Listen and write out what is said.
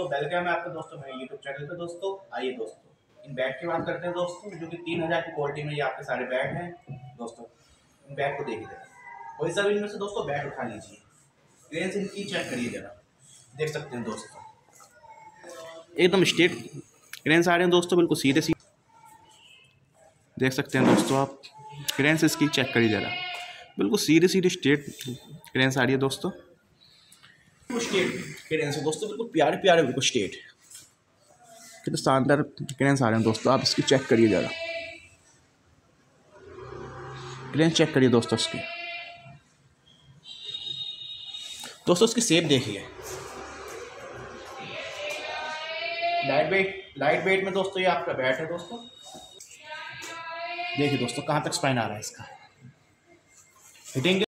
दोस्तों, वेलकम है आपका दोस्तों मेरे यूट्यूब चैनल पे। दोस्तों आइए दोस्तों इन बैट की बात करते हैं दोस्तों, जो कि 3000 की क्वालिटी में ये आपके सारे बैट हैं। दोस्तों इन बैट को देखिए जरा, कोई सा भी इनमें से दोस्तों बैट उठा लीजिए, क्रेन से इनकी चेक करिए जरा, देख सकते हैं दोस्तों एकदम स्ट्रेट क्रेन से आ रहे हैं दोस्तों, बिल्कुल सीधे सीधे देख सकते हैं दोस्तों आप। क्रेन से इसकी चेक करिए जरा, बिल्कुल सीधे सीधे स्ट्रेट क्रेन से आ रही है दोस्तों, स्ट्रेट क्रेन से दोस्तों, बिल्कुल प्यारे प्यारे बिल्कुल स्ट्रेट, कितने शानदार क्रेन से आ रहे हैं दोस्तों। आप इसकी चेक करिए जरा, क्रेन चेक करिए दोस्तों इसकी। दोस्तों इसकी शेप देखिए, लाइट वेट में दोस्तों ये आपका बैट है दोस्तों। देखिए दोस्तों कहाँ तक स्पाइन आ रहा है इसका, हिटिंग